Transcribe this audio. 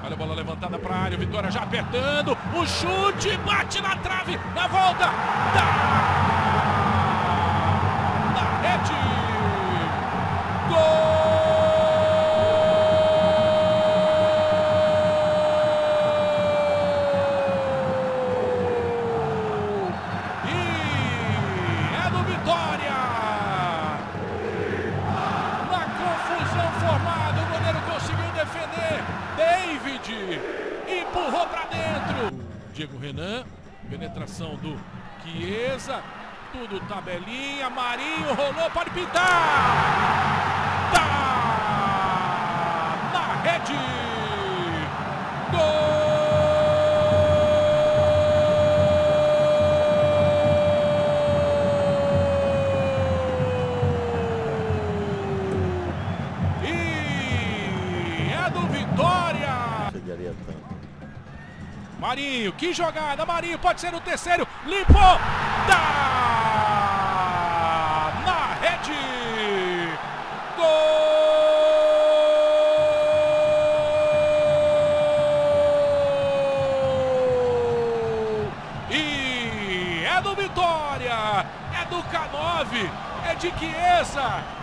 Olha a bola levantada para a área, o Vitória já apertando, o chute, bate na trave, na volta, na rede, gol! E é do Vitória! Na confusão formada, o goleiro conseguiu defender, David empurrou para dentro. Diego Renan, penetração do Chiesa, tudo tabelinha, Marinho rolou, pode pintar! Tá na rede! Gol! E é do Vitória! Marinho, que jogada, Marinho, pode ser o terceiro, limpou, tá na rede, gol! E é do Vitória, é do K9, é de Chiesa.